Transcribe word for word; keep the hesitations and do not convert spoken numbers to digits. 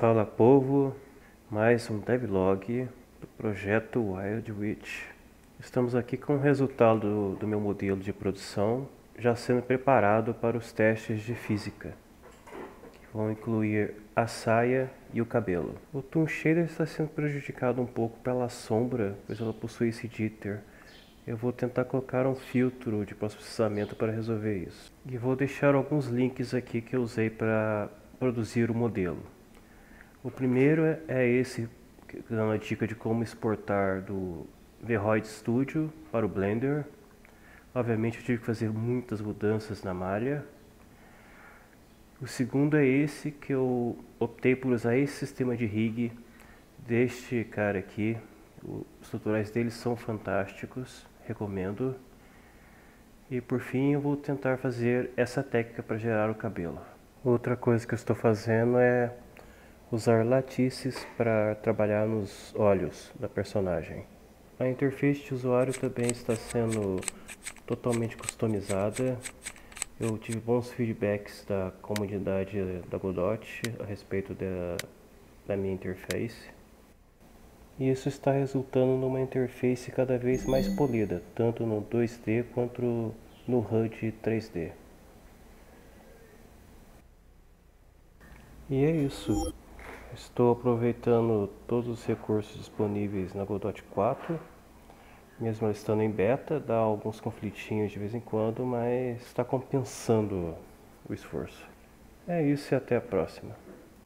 Fala povo, mais um devlog do projeto Wild Witch. Estamos aqui com o resultado do, do meu modelo de produção já sendo preparado para os testes de física, que vão incluir a saia e o cabelo. O Toon Shader está sendo prejudicado um pouco pela sombra, pois ela possui esse jitter. Eu vou tentar colocar um filtro de pós-processamento para resolver isso. E vou deixar alguns links aqui que eu usei para produzir o modelo. O primeiro é esse, dando a dica de como exportar do Vroid Studio para o Blender. Obviamente eu tive que fazer muitas mudanças na malha. O segundo é esse, que eu optei por usar esse sistema de rig deste cara aqui. Os tutoriais dele são fantásticos, recomendo. E por fim eu vou tentar fazer essa técnica para gerar o cabelo. Outra coisa que eu estou fazendo é usar latices para trabalhar nos olhos da personagem. A interface de usuário também está sendo totalmente customizada. Eu tive bons feedbacks da comunidade da Godot a respeito da, da minha interface. E isso está resultando numa interface cada vez mais polida, tanto no dois D quanto no H U D três D. E é isso. Estou aproveitando todos os recursos disponíveis na Godot quatro, mesmo ela estando em beta, dá alguns conflitinhos de vez em quando, mas está compensando o esforço. É isso e até a próxima.